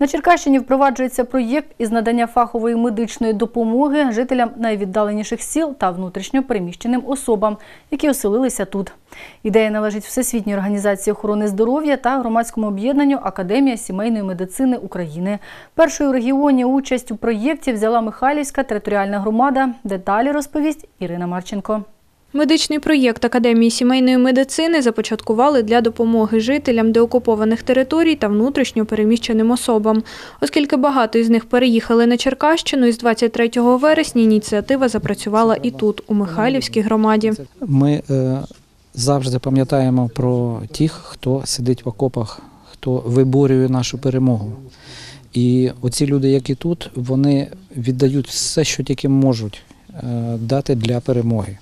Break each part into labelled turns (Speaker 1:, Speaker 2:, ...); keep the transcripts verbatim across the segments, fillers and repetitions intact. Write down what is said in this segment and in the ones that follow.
Speaker 1: На Черкащині впроваджується проєкт із надання фахової медичної допомоги жителям найвіддаленіших сіл та внутрішньо переміщеним особам, які оселилися тут. Ідея належить Всесвітній організації охорони здоров'я та громадському об'єднанню «Академія сімейної медицини України». Першою в регіоні участь у проєкті взяла Михайлівська територіальна громада. Деталі розповість Ірина Марченко.
Speaker 2: Медичний проєкт Академії сімейної медицини започаткували для допомоги жителям деокупованих територій та внутрішньо переміщеним особам. Оскільки багато із них переїхали на Черкащину, із двадцять третього вересня ініціатива запрацювала і тут, у Михайлівській громаді.
Speaker 3: Ми е, завжди пам'ятаємо про тих, хто сидить в окопах, хто виборює нашу перемогу. І оці люди, які тут, вони віддають все, що тільки можуть е, дати для перемоги.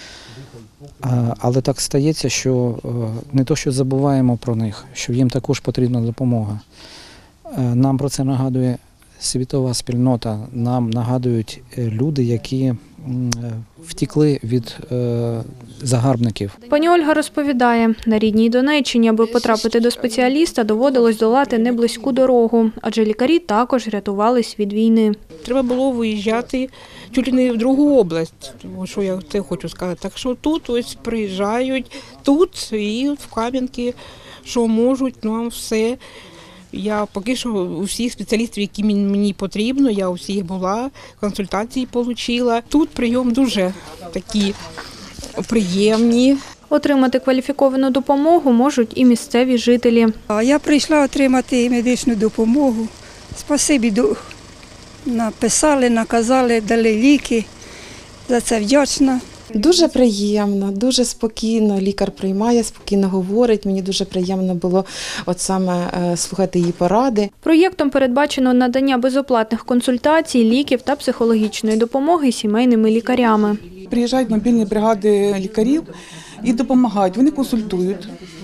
Speaker 3: Але так стається, що не то, що забуваємо про них, що їм також потрібна допомога. Нам про це нагадує світова спільнота, нам нагадують люди, які втекли від загарбників.
Speaker 2: Пані Ольга розповідає, на рідній Донеччині, аби потрапити до спеціаліста, доводилось долати неблизьку дорогу, адже лікарі також рятувались від війни.
Speaker 4: Треба було виїжджати чуть ли не в другу область, що я це хочу сказати. Так що тут ось приїжджають, тут і в Кам'янки, що можуть, нам все. Я поки що у всіх спеціалістів, які мені потрібно, я у всіх була, консультації отримала. Тут прийом дуже такі приємні.
Speaker 2: Отримати кваліфіковану допомогу можуть і місцеві жителі.
Speaker 5: Я прийшла отримати медичну допомогу. Спасибі, написали, наказали, дали ліки. За це вдячна.
Speaker 6: Дуже приємно, дуже спокійно. Лікар приймає, спокійно говорить. Мені дуже приємно було от саме слухати її поради.
Speaker 2: Проєктом передбачено надання безоплатних консультацій, ліків та психологічної допомоги сімейними лікарями.
Speaker 7: Приїжджають мобільні бригади лікарів і допомагають. Вони консультують,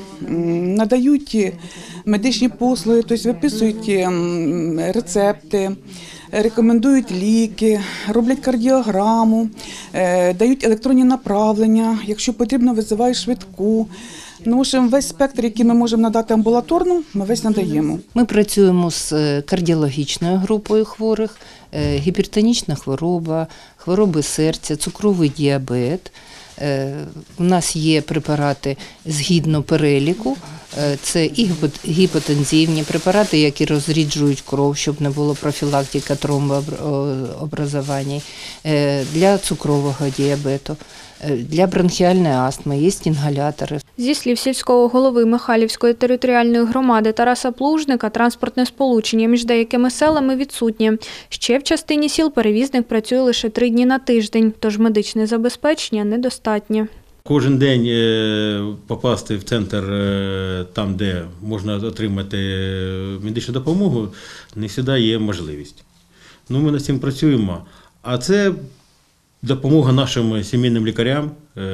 Speaker 7: надають медичні послуги, тобто виписують рецепти, рекомендують ліки, роблять кардіограму, дають електронні направлення, якщо потрібно, визивають швидку. Ну, весь спектр, який ми можемо надати амбулаторно, ми весь надаємо.
Speaker 8: Ми працюємо з кардіологічною групою хворих, гіпертонічна хвороба, хвороби серця, цукровий діабет. У нас є препарати згідно переліку, це і гіпотензивні препарати, які розріджують кров, щоб не було профілактики тромбообразування, для цукрового діабету, для бронхіальної астми, є інгалятори.
Speaker 2: Зі слів сільського голови Михайлівської територіальної громади Тараса Плужника, транспортне сполучення між деякими селами відсутнє. Ще в частині сіл перевізник працює лише три дні на тиждень, тож медичне забезпечення недостатнє.
Speaker 9: Кожен день попасти в центр, там, де можна отримати медичну допомогу, не завжди є можливість. Ну, ми над цим працюємо, а це допомога нашим сімейним лікарям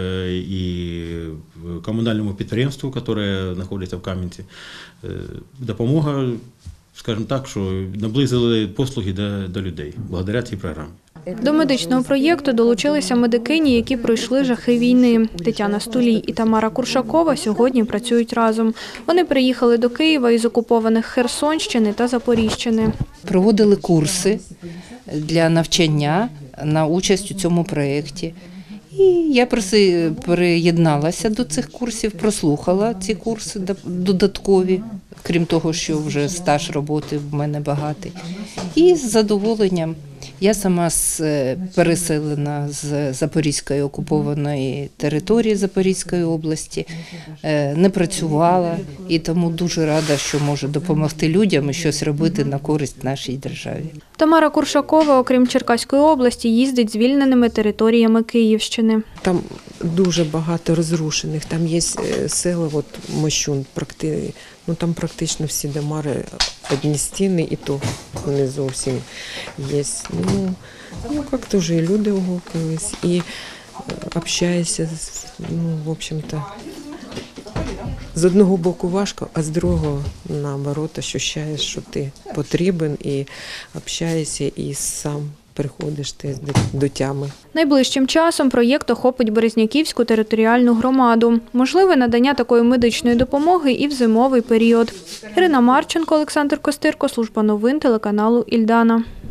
Speaker 9: і комунальному підприємству, яке знаходиться в Кам'янці. Допомога, скажімо так, що наблизили послуги до, до людей, благодаря цій програмі.
Speaker 2: До медичного проєкту долучилися медикині, які пройшли жахи війни. Тетяна Стулій і Тамара Куршакова сьогодні працюють разом. Вони приїхали до Києва із окупованих Херсонщини та Запоріжчини.
Speaker 8: Проводили курси для навчання на участь у цьому проєкті. І я приєдналася до цих курсів, прослухала ці курси додаткові, крім того, що вже стаж роботи в мене багатий. І з задоволенням. Я сама переселена з Запорізької окупованої території Запорізької області, не працювала і тому дуже рада, що можу допомогти людям і щось робити на користь нашій державі.
Speaker 2: Тамара Куршакова, окрім Черкаської області, їздить звільненими територіями Київщини.
Speaker 10: Там дуже багато розрушених, там є села, от Мощун, ну там практично всі дома, одні стіни, і то не зовсім є. Ну, ну як-то вже і люди угукались, і общаєшся, ну, в общем-то, з одного боку важко, а з другого, наоборот, ощущаєш, що ти потрібен і общаєшся і сам приходиш ти до, до тями.
Speaker 2: Найближчим часом проєкт охопить Березняківську територіальну громаду. Можливе надання такої медичної допомоги і в зимовий період. Ірина Марченко, Олександр Костирко, служба новин телеканалу «Ільдана».